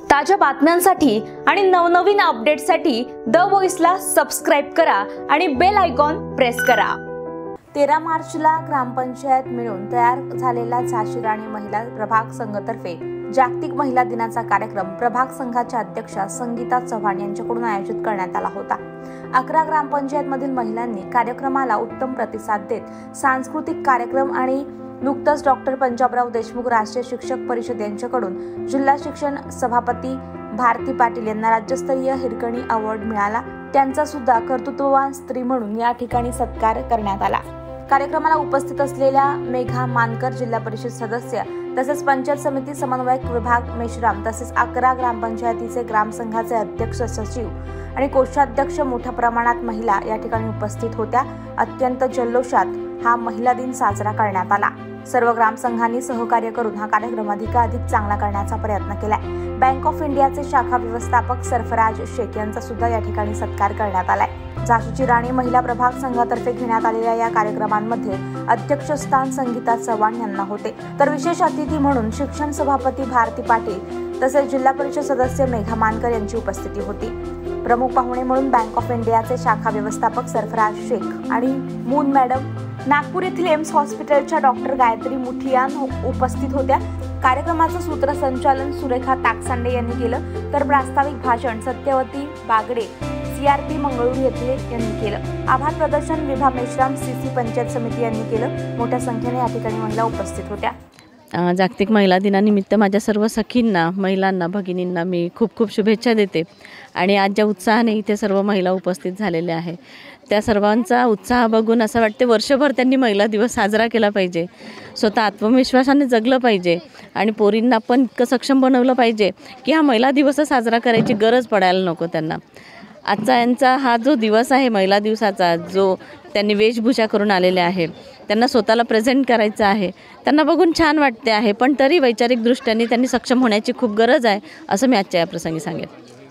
ताज्या बातम्यांसाठी आणि नवनवीन अपडेट्ससाठी द व्हॉइसला सबस्क्राइब करा आणि बेल आयकॉन प्रेस करा। 13 मार्चला ग्रामपंचायत मिळून तयार झालेला झाशी राणी महिला प्रभाग संघातर्फे जागतिक महिला दिनाचा कार्यक्रम प्रभाग संघाच्या अध्यक्षा संगीता चव्हाण यांच्याकडून आयोजित करण्यात आला होता। 11 ग्रामपंचायतमधील महिलांनी कार्यक्रमाला उत्तम प्रतिसाद देत सांस्कृतिक कार्यक्रम आणि नुकतंच डॉक्टर पंजाबराव देशमुख राष्ट्रीय शिक्षक परिषद यांच्याकडून जिल्हा शिक्षण सभापती भारती पाटील यांना राज्यस्तरीय हिरकणी अवॉर्ड मिळाला। त्यांचा सुद्धा कर्तृत्ववान स्त्री म्हणून या ठिकाणी सत्कार करण्यात आला। कार्यक्रमाला उपस्थित असलेल्या मेघा मानकर जिल्हा परिषद सदस्य तसेच पंचायत समिती समन्वयक विभाग मेश्राम तसेच 11 ग्रामपंचायतीचे ग्रामसंघाचे अध्यक्ष सचिव आणि कोषाध्यक्ष मोठ्या प्रमाणात महिला या ठिकाणी उपस्थित होत्या। अत्यंत जल्लोषात हा महिला दिन साजरा करण्यात आला। सर्व ग्रामसंघांनी सहकार्य करून हा कार्यक्रम अधिकाधिक चांगला करण्याचा प्रयत्न केलाय। बँक ऑफ इंडियाचे शाखा व्यवस्थापक सरफराज शेख यांचा सुद्धा या ठिकाणी सत्कार करण्यात आलाय। झाशीची राणी महिला प्रभाग संघातर्फे घेण्यात आलेल्या या कार्यक्रमांमध्ये अध्यक्षस्थान संगीता चव्हाण यांना होते, तर विशेष अतिथी म्हणून शिक्षण सभापती भारती पाटील तसेच जिल्हा परिषद सदस्य मेघा मानकर यांची उपस्थिती होती। प्रमुख पाहुणे म्हणून बँक ऑफ इंडियाचे शाखा व्यवस्थापक सरफराज शेख आणि मून मॅडम, नागपूर येथील एम्स हॉस्पिटलच्या डॉक्टर गायत्री मुठियान उपस्थित होत्या। कार्यक्रमाचं सूत्रसंचालन सुरेखा ताकसांडे यांनी केलं, तर प्रास्ताविक भाषण सत्यवती बागडे CRP मंगळूर येथे यांनी केलं। आभार प्रदर्शन विभा मेश्राम CC पंचायत समिती यांनी केलं। मोठ्या संख्येने या ठिकाणी महिला उपस्थित होत्या। जागतिक महिला दिनानिमित्त माझ्या सर्व सखींना, महिलांना, भगिनींना मी खूप खूप शुभेच्छा देते। आणि आज ज्या उत्साहाने इथे सर्व महिला उपस्थित झालेल्या आहे त्या सर्वांचा उत्साह बघून असं वाटते वर्षभर त्यांनी महिला दिवस साजरा केला पाहिजे, स्वतः आत्मविश्वासाने जगलं पाहिजे आणि पोरींना पण इतकं सक्षम बनवलं पाहिजे की हा महिला दिवस साजरा करायची गरज पडायला नको त्यांना। आजचा यांचा हा जो दिवस आहे महिला दिवसाचा, जो त्यांनी वेशभूषा करून आलेले आहे, त्यांना स्वतःला प्रेझेंट करायचं आहे, त्यांना बघून छान वाटते आहे, पण तरी वैचारिक दृष्ट्याने त्यांनी सक्षम होण्याची खूप गरज आहे असं मी आजच्या या प्रसंगी सांगेन।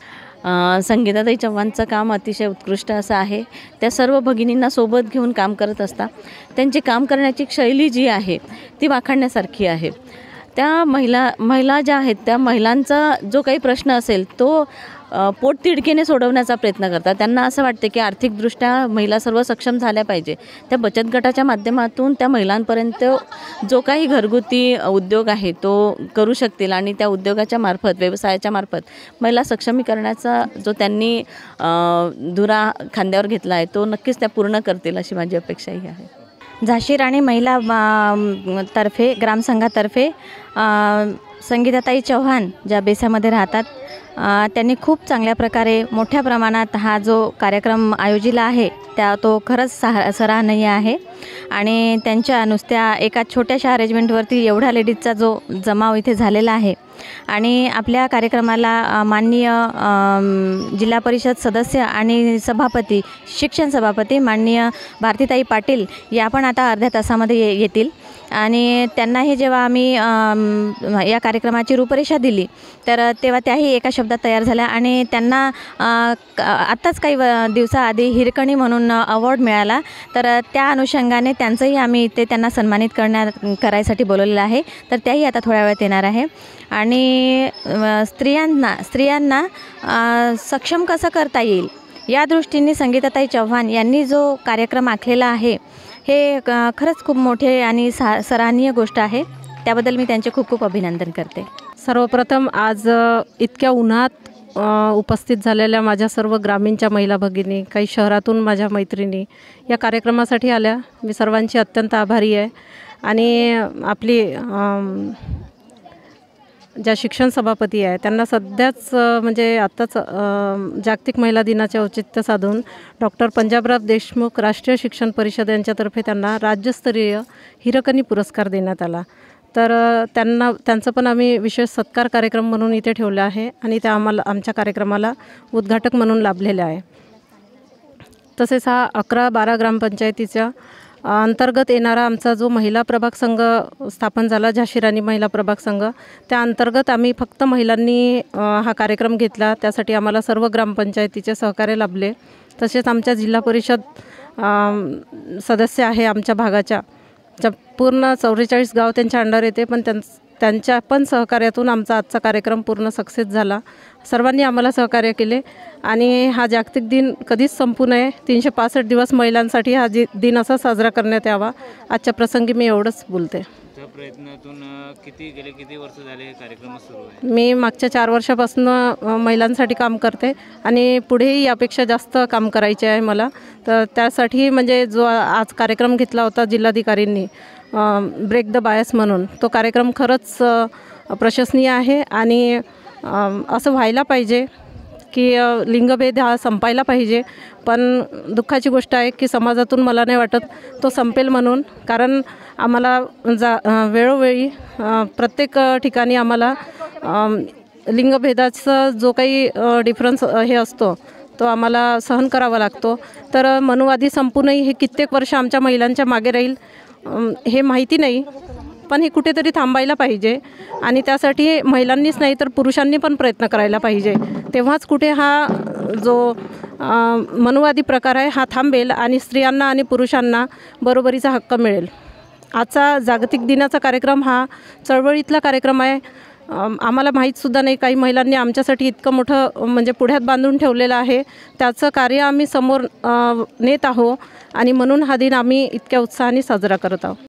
संगीताताई चव्हाणचं काम अतिशय उत्कृष्ट असं आहे। त्या सर्व भगिनींना सोबत घेऊन काम करत असतात। त्यांची काम करण्याची शैली जी आहे ती वाखाणण्यासारखी आहे। त्या महिला ज्या आहेत त्या महिलांचा जो काही प्रश्न असेल तो पोटतिडकीने सोडवण्याचा प्रयत्न करतात। त्यांना असं वाटते की आर्थिकदृष्ट्या महिला सर्व सक्षम झाल्या पाहिजे। त्या बचत गटाच्या माध्यमातून त्या महिलांपर्यंत जो काही घरगुती उद्योग आहे तो करू शकतील आणि त्या उद्योगाच्या मार्फत, व्यवसायाच्या मार्फत महिला सक्षमीकरणाचा जो त्यांनी धुरा खांद्यावर घेतला आहे तो नक्कीच त्या पूर्ण करतील अशी माझी अपेक्षाही आहे। झाशी राणी महिला तर्फे ग्रामसंघातर्फे संगीताताई चव्हाण ज्या बेसामध्ये राहतात त्यांनी खूप चांगल्या प्रकारे मोठ्या प्रमाणात हा जो कार्यक्रम आयोजिला आहे तो खरंच सराहनीय आहे। आणि त्यांच्या नुसत्या एका छोट्याशा अरेंजमेंटवरती एवढ्या लेडीजचा जो जमाव इथे झालेला आहे आणि आपल्या कार्यक्रमाला माननीय जिल्हा परिषद सदस्य आणि सभापती, शिक्षण सभापती माननीय भारतीताई पाटील या पण आता अर्ध्या तासामध्ये येतील। आणि त्यांनाही जेव्हा आम्ही या कार्यक्रमाची रूपरेषा दिली तर तेव्हा त्याही एका शब्दात तयार झाल्या आणि त्यांना आत्ताच काही दिवसाआधी हिरकणी म्हणून अवॉर्ड मिळाला, तर त्या अनुषंगाने त्यांचंही आम्ही इथे त्यांना सन्मानित करायसाठी बोलवलेलं आहे, तर त्याही आता थोड्या वेळात येणार आहे। आणि स्त्रियांना सक्षम कसं करता येईल या दृष्टीने संगीताताई चव्हाण यांनी जो कार्यक्रम आखलेला आहे हे खरंच खूप मोठे आणि सराहनीय गोष्ट आहे। त्याबद्दल मी त्यांचे खूप खूप अभिनंदन करते। सर्वप्रथम आज इतक्या उन्हात उपस्थित झालेल्या माझ्या सर्व ग्रामीणच्या महिला भगिनी, काही शहरातून माझ्या मैत्रिणी या कार्यक्रमासाठी आल्या, मी सर्वांची अत्यंत आभारी आहे। आणि आपली ज्या शिक्षण सभापती आहे त्यांना सध्याच म्हणजे आत्ताच जागतिक महिला दिनाचे औचित्य साधून डॉक्टर पंजाबराव देशमुख राष्ट्रीय शिक्षण परिषद यांच्यातर्फे त्यांना राज्यस्तरीय हिरकणी पुरस्कार देण्यात आला, तर त्यांचं पण आम्ही विशेष सत्कार कार्यक्रम म्हणून इथे ठेवला आहे आणि त्या आमच्या कार्यक्रमाला उद्घाटक म्हणून लाभलेले आहे। तसेच हा 11-12 ग्रामपंचायतीच्या अंतर्गत येणारा आमचा जो महिला प्रभाग संघ स्थापन झाला, झाशी राणी महिला प्रभाग संघ, त्या अंतर्गत आम्ही फक्त महिलांनी हा कार्यक्रम घेतला। त्यासाठी आम्हाला सर्व ग्रामपंचायतीचे सहकार्य लाभले। तसेच आमच्या जिल्हा परिषद सदस्य आहे आमच्या भागाच्या, पूर्ण 44 गाव त्यांच्या अंडर येते, पण त्यांच्या पण सहकार्यातून आमचा आजचा कार्यक्रम पूर्ण सक्सेस झाला. सर्वांनी आम्हाला सहकार्य केले आणि हा जागतिक दिन कधीच संपू नये, 365 दिवस महिलांसाठी हा दिन असा साजरा करण्यात यावा. आजच्या प्रसंगी मी एवढंच बोलते. त्या प्रयत्नातून किती वर्ष झाले हे कार्यक्रम सुरू आहे? मी मागच्या 4 वर्षापासून महिलांसाठी काम करते आणि पुढेही यापेक्षा जास्त काम करायचे आहे मला. तर त्यासाठी म्हणजे जो आज कार्यक्रम घेतला होता जिल्हाधिकारींनी, ब्रेक द बायस म्हणून, तो कार्यक्रम खरंच प्रशंसनीय आहे आणि असं व्हायला पाहिजे की लिंगभेद हा संपायला पाहिजे. पण दुःखाची गोष्ट आहे की समाजातून मला नाही वाटत तो संपेल म्हणून, कारण आम्हाला वेळोवेळी प्रत्येक ठिकाणी आम्हाला लिंगभेदाचा जो काही डिफरन्स हे असतो तो आम्हाला सहन करावा लागतो. तर मनुवादी संपू नये हे कित्येक वर्ष आमच्या महिलांच्या मागे राहील हे माहिती नाही, पण हे कुठेतरी थांबायला पाहिजे आणि त्यासाठी महिलांनीच नाही तर पुरुषांनी पण प्रयत्न करायला पाहिजे. तेव्हाच कुठे हा जो मनुवादी प्रकार आहे हा थांबेल आणि स्त्रियांना आणि पुरुषांना बरोबरीचा हक्क मिळेल. आजचा जागतिक दिनाचा कार्यक्रम हा चळवळीतला कार्यक्रम आहे. आम्हाला माहीतसुद्धा नाही, काही महिलांनी आमच्यासाठी इतकं मोठं म्हणजे पुढ्यात बांधून ठेवलेलं आहे. त्याचं कार्य आम्ही समोर नेत आहोत आणि म्हणून हा दिन आम्ही इतक्या उत्साहाने साजरा करत आहोत.